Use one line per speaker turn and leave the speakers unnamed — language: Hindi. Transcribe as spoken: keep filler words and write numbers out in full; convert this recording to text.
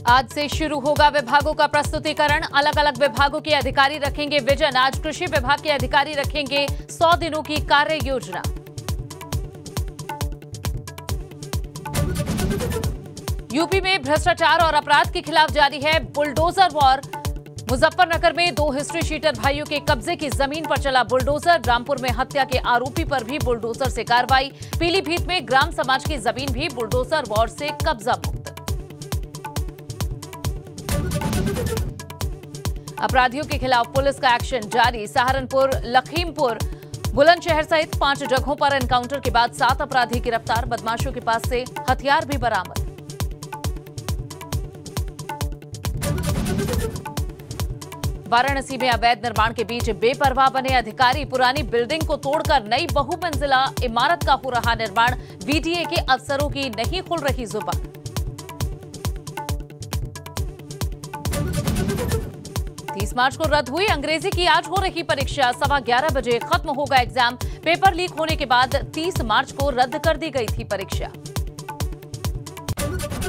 आज से शुरू होगा विभागों का प्रस्तुतिकरण। अलग अलग विभागों के अधिकारी रखेंगे विजन। आज कृषि विभाग के अधिकारी रखेंगे सौ दिनों की कार्य योजना। यूपी में भ्रष्टाचार और अपराध के खिलाफ जारी है बुलडोजर वॉर। मुजफ्फरनगर में दो हिस्ट्री शीटर भाइयों के कब्जे की जमीन पर चला बुलडोजर। रामपुर में हत्या के आरोपी पर भी बुलडोजर से कार्रवाई। पीलीभीत में ग्राम समाज की जमीन भी बुलडोजर वॉर से कब्जा मुक्त। अपराधियों के खिलाफ पुलिस का एक्शन जारी। सहारनपुर, लखीमपुर, बुलंदशहर सहित पांच जगहों पर एनकाउंटर के बाद सात अपराधी गिरफ्तार। बदमाशों के पास से हथियार भी बरामद। वाराणसी में अवैध निर्माण के बीच बेपरवाह बने अधिकारी। पुरानी बिल्डिंग को तोड़कर नई बहुमंजिला इमारत का हो रहा निर्माण। बीडीए के अफसरों की नहीं खुल रही जुबान। तीस मार्च को रद्द हुई अंग्रेजी की आज हो रही परीक्षा। सवा ग्यारह बजे खत्म होगा एग्जाम। पेपर लीक होने के बाद तीस मार्च को रद्द कर दी गई थी परीक्षा।